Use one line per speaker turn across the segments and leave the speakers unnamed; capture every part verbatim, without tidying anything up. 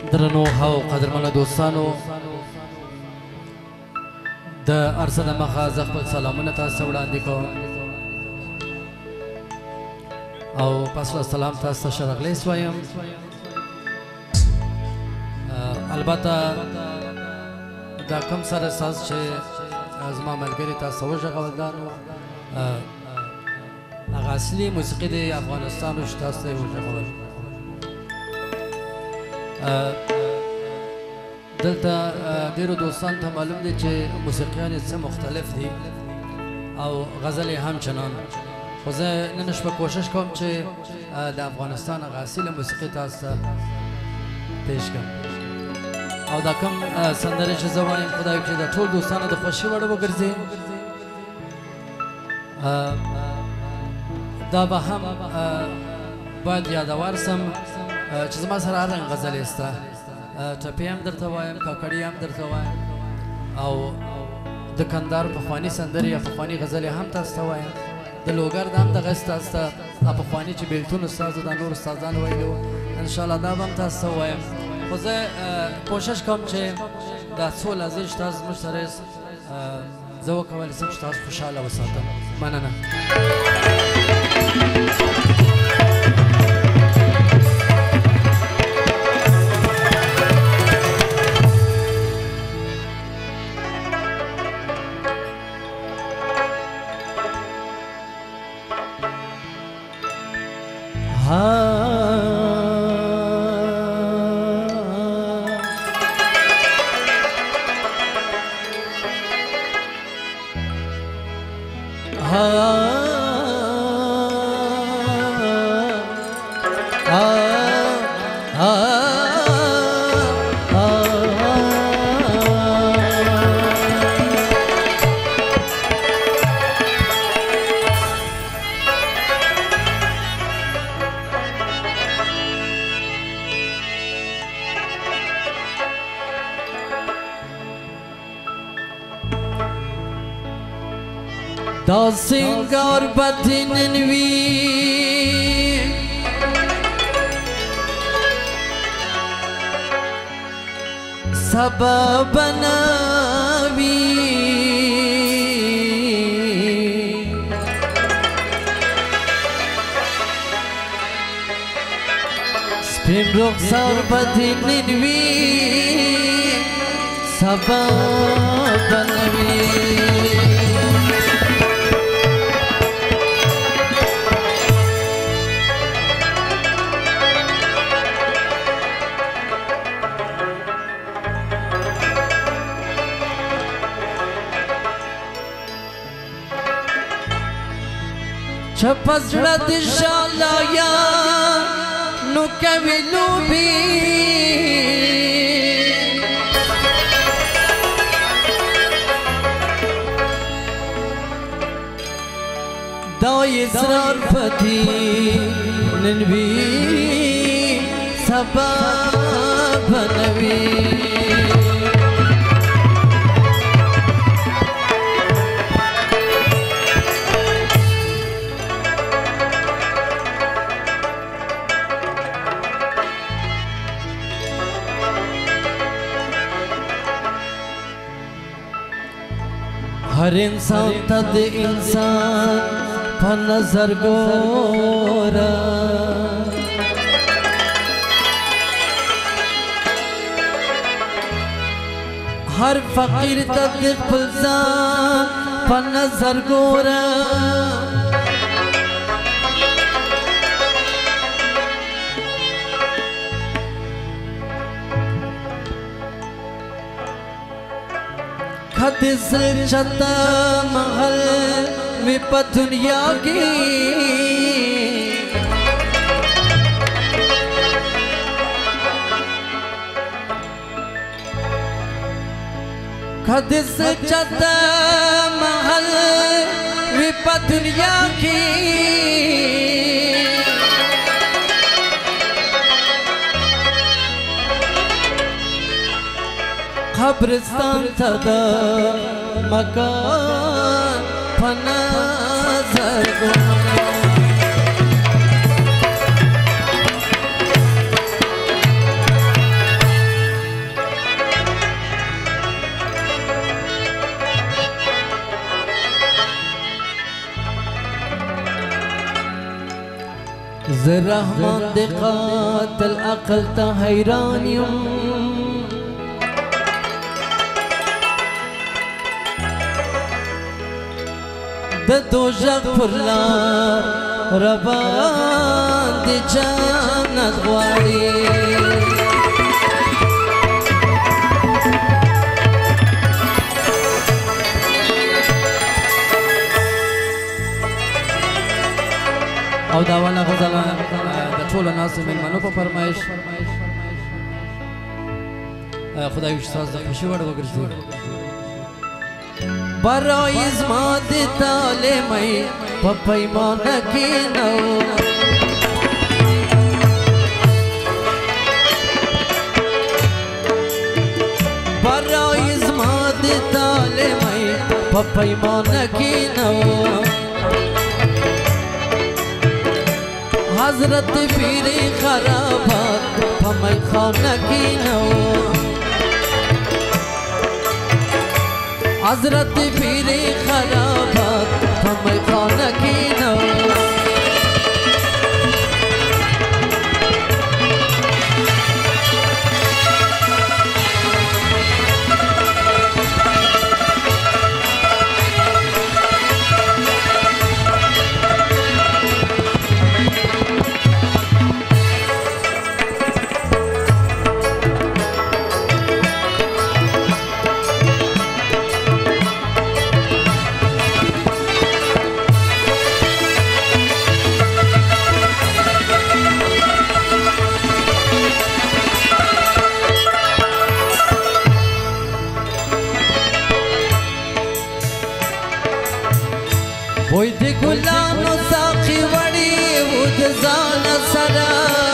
درنو هاو قدرمنو دوستانو د ارسد مخه ز خپل سلامونه تاسو وړاندې کوم او پس سلام تاسو شرغلی سوایم. البته دا کوم سره اساس چې زما ملګری تاسو وژغول دا نو هغه اصلي موسیقي د افغانستان او تاسو وژغول. دلته ډیرو دوستان ته معلوم دي چې موسیقیان یې څه مختلف دي او غزل یې هم چنان، خو زه نن شپه کوشش کوم چې د افغانستان هغه اصیله موسیقي تاسو ته پیش کړم او دا کوم سندرې چې زه وایم خدای وکړي د ټول دوستانو د خوښۍ وړ وګرځي. دا به هم باید یادوار سم چې زما سره هر رنګ غزلې شته، ټپې هم درته وایم، کاکړي هم درته وایم او د کندهار پخواني سندرې یا پخواني غزلې هم تاسو ته وایم. د لوګر د هم دغه تاسو ته پخواني چې بېلتون استازو دا نور استادانو ویلي وو انشاءالله دا به هم تاسو ته وایم. خو زه کوشش کوم چې دا څو لحظې چې تاسو زموږ سره یاست زه وکولی شم چې تاسو خوشحاله وساتم. مننه. دا سنگار بدن وی سبب نوی سپین رخسار بدن وی سبب نوی چپس رد شالایا نو کوي لوبي دا اسرار پتی ننوي سبب نوي हर इंसान तद इंसान पर नजर गोरा हर फकीर तद फलसान पर नजर गोरा खदिस चंदा महल विप दुनिया की खदिस चंदा महल विप दुनिया की कब्रिस्तान तदा मकान फनज़र गोरा زرحمان دے قاتل عقل تا حیرانیم د دوزخ پر لار روان دی جنت غواړي او دا والا غزله د ټولو ناسو مېلمنو په فرمایش خدای وي چې تاسو د خوښۍ وړ وګرځي برای زما د تاله مې په پیمانه کې نو برای زما د تاله مې په پیمانه کې نو حضرت پیر خرابات پمی خانه کی نو حضرت پیر خرابات پمی خانه کی نو وای د ګلانو ساقي وړي و د ځان سره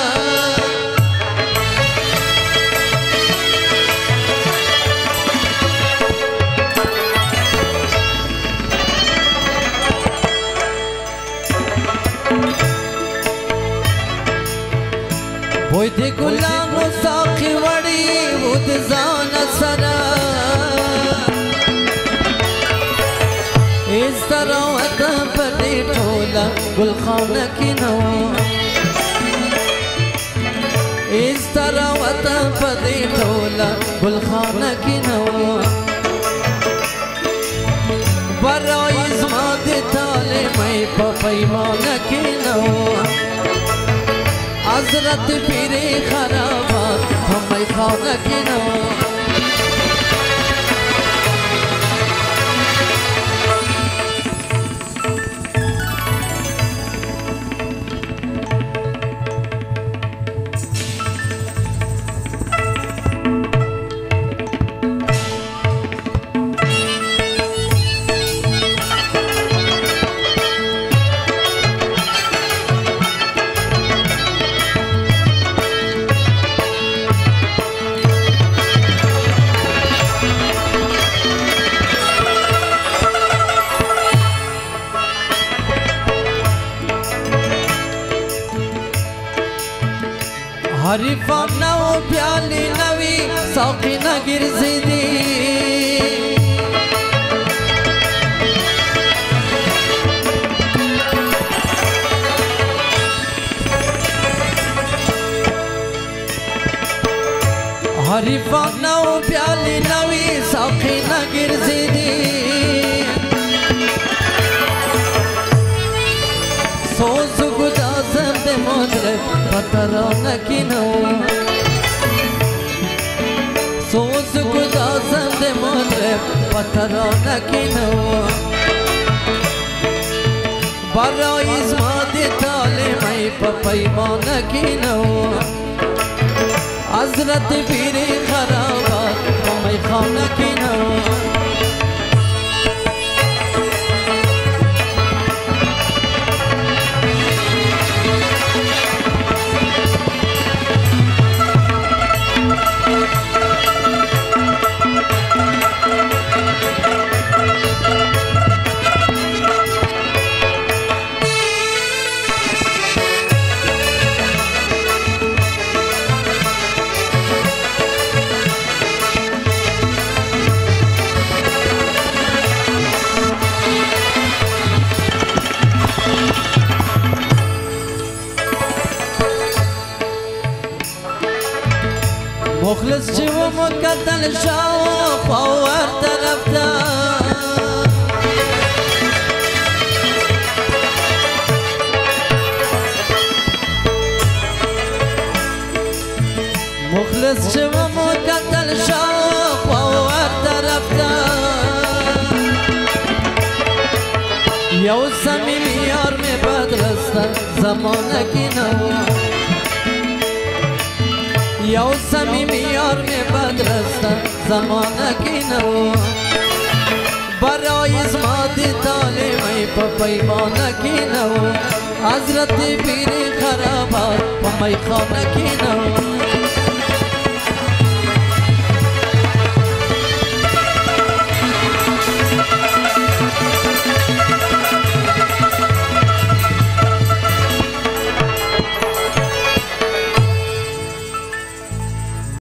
وای د ګلانو ساقي وړي و د ځان سره اس طرح وطن پدی ٹھولا گل خانہ کی نو اس طرح وطن پدی ٹھولا گل خانہ کی نو برای زما دی تالے میں پا پیمانہ کی نو حضرت پیر خرابات ہمیں خانہ کی نو حریفان نو پیالی نوی ساقی نگرزی دی حریفان نو پیالی نوی ساقی نگرزی دی سوز گدازم دے مدرب پترانہ کی نو سوز گدازم دے مدرب پترانہ کی نو برای زما دی تالے میں پا پیمانہ کی نو حضرت پیر خرابات ہمیں خانہ کی نو مخلص چې و مکتل شاوخوا ور طرف ته مخلص چې و مکتل شاوخوا ور طرف ته یو صمیمی یار مې بدرسته زمانه کې نه و یو صمیمی یار مې بدرسته زمانه کې نه و برای زما د طالبۍ په پیمانه کې نه و حضرت پیر خرابات په میخانه کې نه و